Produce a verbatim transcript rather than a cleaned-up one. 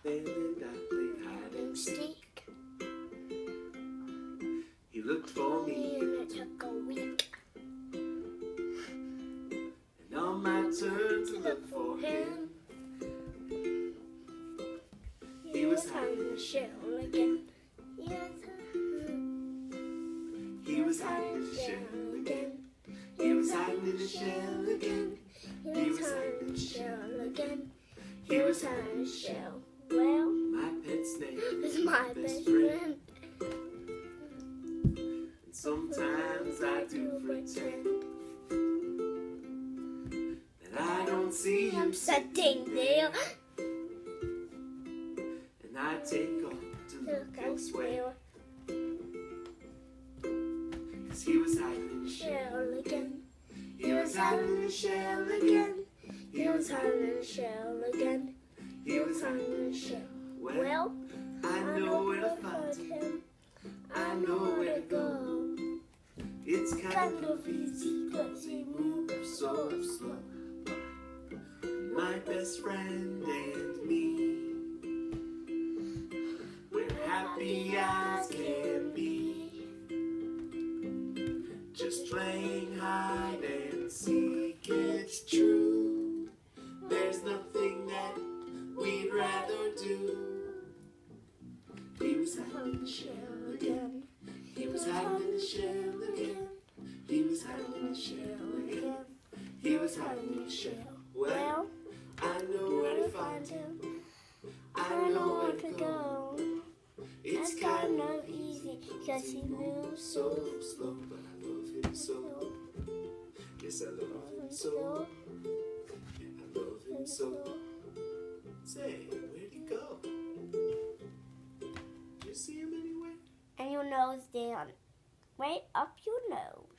and I played hide and seek. He looked for me and it took a week. And on my turn to look for him, he was hiding in the shell again. He was hiding in the shell again. He was hiding in the shell again. He was hiding in the shell again. He was hiding in the shell. Well, my pet's name is my best friend. And sometimes I do pretend that I don't see him sitting there. And I take off to look elsewhere. Cause he was hiding in the shell again. He was hiding in the shell again. He was hiding in the shell again. He was hiding in the shell. Well, I know where to find him. I know where to go. It's kind of easy cause he moves so slow. My best friend and me, we're happy as can be, just playing hide and seek. It's true, there's nothing that we'd rather do. He was hiding in the shell again. He was hiding in the shell again. He was hiding in the shell again. He was hiding in the shell. Well, I know where to find him. I know where to go. It's kind of easy cause he moves so slow. But I love him so. Yes, I love him so. And I love him so. Say, where'd he go? Did you see him anywhere? And your nose down. Right up your nose.